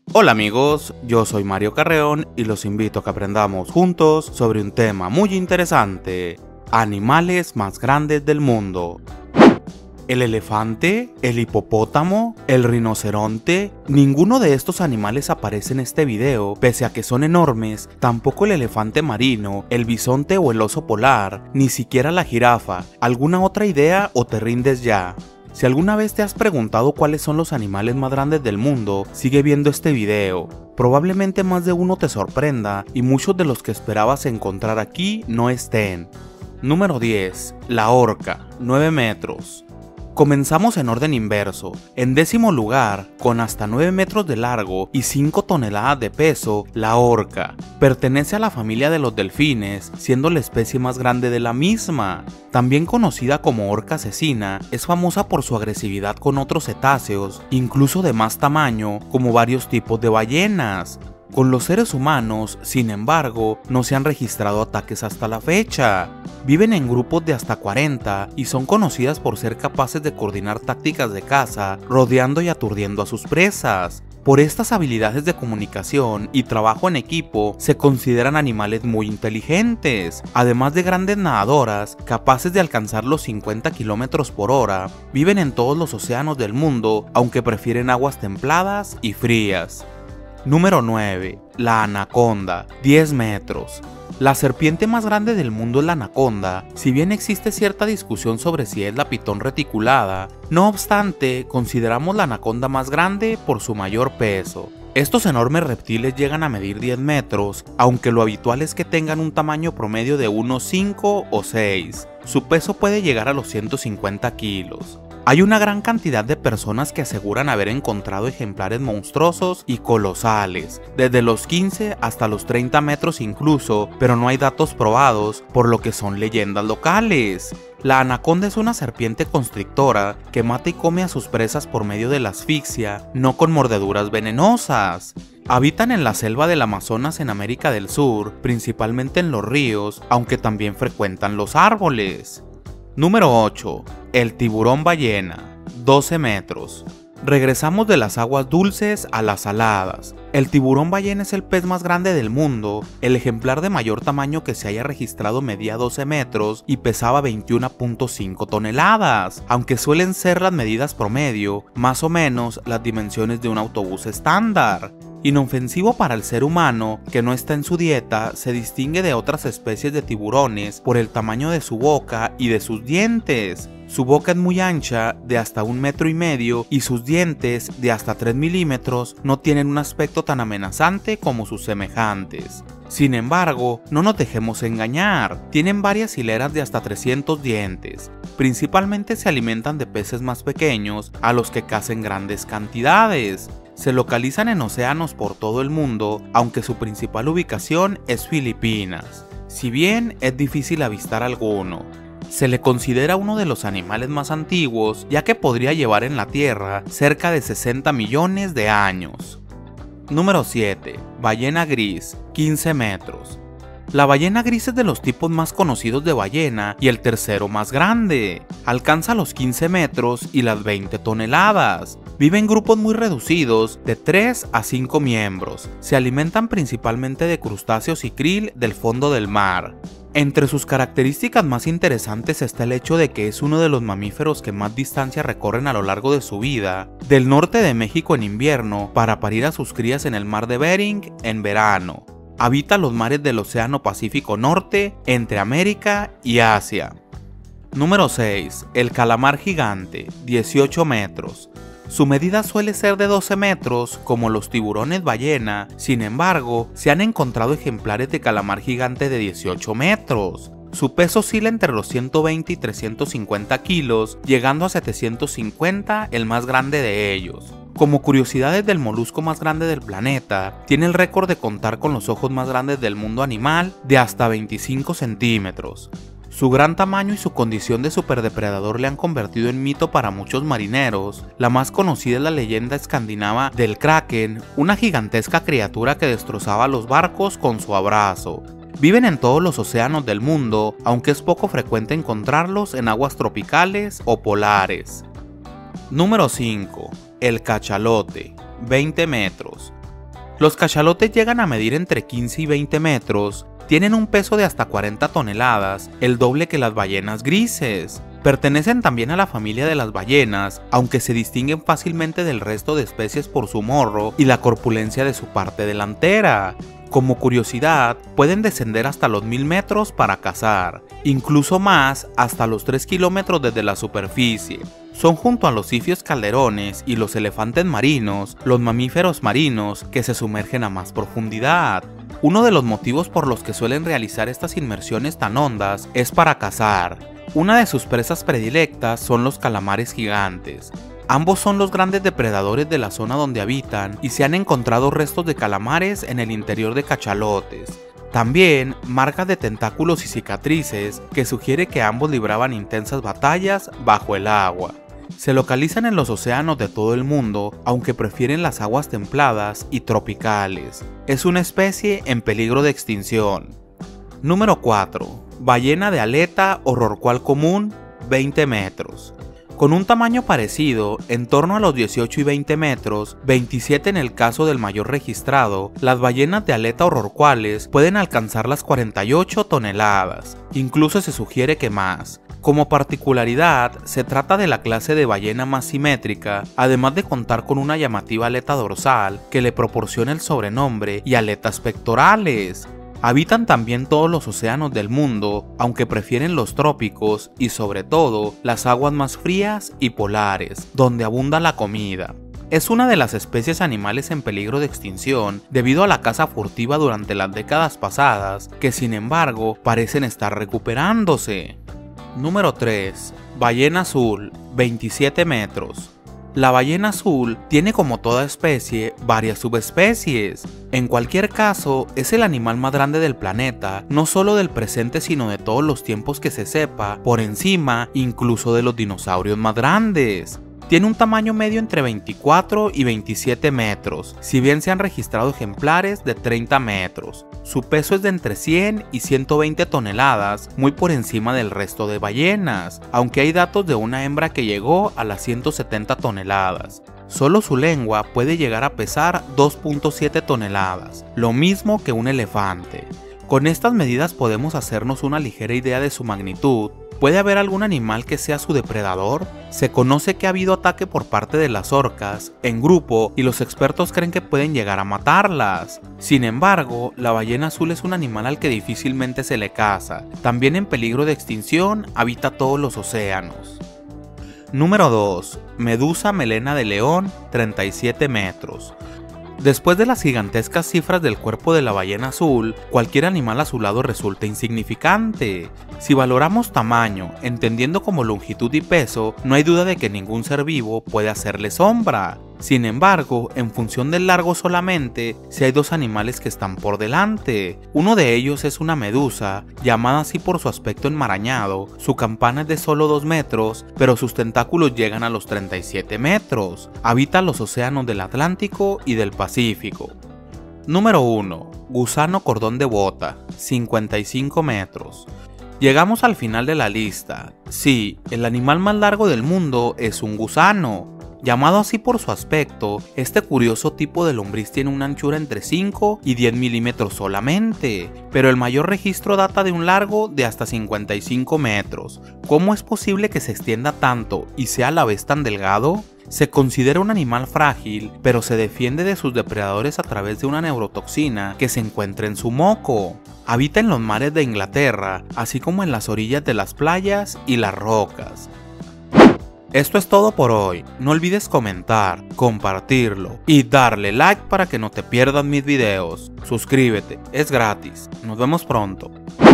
Hola amigos, yo soy Mario Carreón y los invito a que aprendamos juntos sobre un tema muy interesante: animales más grandes del mundo. ¿El elefante? ¿El hipopótamo? ¿El rinoceronte? Ninguno de estos animales aparece en este video, pese a que son enormes. Tampoco el elefante marino, el bisonte o el oso polar, ni siquiera la jirafa. ¿Alguna otra idea o te rindes ya? Si alguna vez te has preguntado cuáles son los animales más grandes del mundo, sigue viendo este video. Probablemente más de uno te sorprenda y muchos de los que esperabas encontrar aquí no estén. Número 10. La orca, 9 metros. Comenzamos en orden inverso. En décimo lugar, con hasta 9 metros de largo y 5 toneladas de peso, la orca. Pertenece a la familia de los delfines, siendo la especie más grande de la misma. También conocida como orca asesina, es famosa por su agresividad con otros cetáceos, incluso de más tamaño, como varios tipos de ballenas. Con los seres humanos, sin embargo, no se han registrado ataques hasta la fecha. Viven en grupos de hasta 40 y son conocidas por ser capaces de coordinar tácticas de caza, rodeando y aturdiendo a sus presas. Por estas habilidades de comunicación y trabajo en equipo, se consideran animales muy inteligentes. Además de grandes nadadoras, capaces de alcanzar los 50 km/h, viven en todos los océanos del mundo, aunque prefieren aguas templadas y frías. Número 9. La anaconda, 10 metros. La serpiente más grande del mundo es la anaconda. Si bien existe cierta discusión sobre si es la pitón reticulada, no obstante, consideramos la anaconda más grande por su mayor peso. Estos enormes reptiles llegan a medir 10 metros, aunque lo habitual es que tengan un tamaño promedio de unos 5 o 6. Su peso puede llegar a los 150 kilos. Hay una gran cantidad de personas que aseguran haber encontrado ejemplares monstruosos y colosales, desde los 15 hasta los 30 metros incluso, pero no hay datos probados, por lo que son leyendas locales. La anaconda es una serpiente constrictora que mata y come a sus presas por medio de la asfixia, no con mordeduras venenosas. Habitan en la selva del Amazonas en América del Sur, principalmente en los ríos, aunque también frecuentan los árboles. Número 8. El tiburón ballena, 12 metros. Regresamos de las aguas dulces a las saladas. El tiburón ballena es el pez más grande del mundo. El ejemplar de mayor tamaño que se haya registrado medía 12 metros y pesaba 21.5 toneladas, aunque suelen ser las medidas promedio, más o menos las dimensiones de un autobús estándar. Inofensivo para el ser humano, que no está en su dieta, se distingue de otras especies de tiburones por el tamaño de su boca y de sus dientes. Su boca es muy ancha, de hasta 1,5 metros, y sus dientes, de hasta 3 milímetros, no tienen un aspecto tan amenazante como sus semejantes. Sin embargo, no nos dejemos engañar, tienen varias hileras de hasta 300 dientes. Principalmente se alimentan de peces más pequeños, a los que cazan grandes cantidades. Se localizan en océanos por todo el mundo, aunque su principal ubicación es Filipinas. Si bien es difícil avistar alguno, se le considera uno de los animales más antiguos, ya que podría llevar en la Tierra cerca de 60 millones de años. Número 7. Ballena gris, 15 metros. La ballena gris es de los tipos más conocidos de ballena y el tercero más grande. Alcanza los 15 metros y las 20 toneladas. Vive en grupos muy reducidos, de 3 a 5 miembros. Se alimentan principalmente de crustáceos y krill del fondo del mar. Entre sus características más interesantes está el hecho de que es uno de los mamíferos que más distancia recorren a lo largo de su vida, del norte de México en invierno para parir a sus crías en el mar de Bering en verano. Habita los mares del Océano Pacífico Norte, entre América y Asia. Número 6. El calamar gigante, 18 metros. Su medida suele ser de 12 metros, como los tiburones ballena. Sin embargo, se han encontrado ejemplares de calamar gigante de 18 metros. Su peso oscila entre los 120 y 350 kilos, llegando a 750 el más grande de ellos. Como curiosidades del molusco más grande del planeta, tiene el récord de contar con los ojos más grandes del mundo animal, de hasta 25 centímetros. Su gran tamaño y su condición de superdepredador le han convertido en mito para muchos marineros. La más conocida es la leyenda escandinava del Kraken, una gigantesca criatura que destrozaba los barcos con su abrazo. Viven en todos los océanos del mundo, aunque es poco frecuente encontrarlos en aguas tropicales o polares. Número 5. El cachalote, 20 metros. Los cachalotes llegan a medir entre 15 y 20 metros, tienen un peso de hasta 40 toneladas, el doble que las ballenas grises. Pertenecen también a la familia de las ballenas, aunque se distinguen fácilmente del resto de especies por su morro y la corpulencia de su parte delantera. Como curiosidad, pueden descender hasta los 1000 metros para cazar, incluso más hasta los 3 kilómetros desde la superficie. Son junto a los sifios calderones y los elefantes marinos, los mamíferos marinos que se sumergen a más profundidad. Uno de los motivos por los que suelen realizar estas inmersiones tan hondas es para cazar. Una de sus presas predilectas son los calamares gigantes. Ambos son los grandes depredadores de la zona donde habitan y se han encontrado restos de calamares en el interior de cachalotes. También marcas de tentáculos y cicatrices que sugiere que ambos libraban intensas batallas bajo el agua. Se localizan en los océanos de todo el mundo, aunque prefieren las aguas templadas y tropicales. Es una especie en peligro de extinción. Número 4. Ballena de aleta o rorcual común, 20 metros. Con un tamaño parecido, en torno a los 18 y 20 metros, 27 en el caso del mayor registrado, las ballenas de aleta o rorcuales pueden alcanzar las 48 toneladas, incluso se sugiere que más. Como particularidad, se trata de la clase de ballena más simétrica, además de contar con una llamativa aleta dorsal que le proporciona el sobrenombre y aletas pectorales. Habitan también todos los océanos del mundo, aunque prefieren los trópicos y sobre todo las aguas más frías y polares, donde abunda la comida. Es una de las especies animales en peligro de extinción debido a la caza furtiva durante las décadas pasadas, que sin embargo parecen estar recuperándose. Número 3. Ballena azul, 27 metros. La ballena azul tiene, como toda especie, varias subespecies. En cualquier caso, es el animal más grande del planeta, no solo del presente sino de todos los tiempos que se sepa, por encima incluso de los dinosaurios más grandes. Tiene un tamaño medio entre 24 y 27 metros, si bien se han registrado ejemplares de 30 metros. Su peso es de entre 100 y 120 toneladas, muy por encima del resto de ballenas, aunque hay datos de una hembra que llegó a las 170 toneladas. Solo su lengua puede llegar a pesar 2.7 toneladas, lo mismo que un elefante. Con estas medidas podemos hacernos una ligera idea de su magnitud. ¿Puede haber algún animal que sea su depredador? Se conoce que ha habido ataque por parte de las orcas, en grupo, y los expertos creen que pueden llegar a matarlas. Sin embargo, la ballena azul es un animal al que difícilmente se le caza. También en peligro de extinción, habita todos los océanos. Número 2. Medusa melena de león, 37 metros. Después de las gigantescas cifras del cuerpo de la ballena azul, cualquier animal a su lado resulta insignificante. Si valoramos tamaño, entendiendo como longitud y peso, no hay duda de que ningún ser vivo puede hacerle sombra. Sin embargo, en función del largo solamente, si hay dos animales que están por delante. Uno de ellos es una medusa, llamada así por su aspecto enmarañado. Su campana es de solo 2 metros, pero sus tentáculos llegan a los 37 metros. Habita los océanos del Atlántico y del Pacífico. Número 1. Gusano cordón de bota, 55 metros. Llegamos al final de la lista. Sí, el animal más largo del mundo es un gusano. Llamado así por su aspecto, este curioso tipo de lombriz tiene una anchura entre 5 y 10 milímetros solamente, pero el mayor registro data de un largo de hasta 55 metros. ¿Cómo es posible que se extienda tanto y sea a la vez tan delgado? Se considera un animal frágil, pero se defiende de sus depredadores a través de una neurotoxina que se encuentra en su moco. Habita en los mares de Inglaterra, así como en las orillas de las playas y las rocas. Esto es todo por hoy. No olvides comentar, compartirlo y darle like para que no te pierdas mis videos. Suscríbete, es gratis. Nos vemos pronto.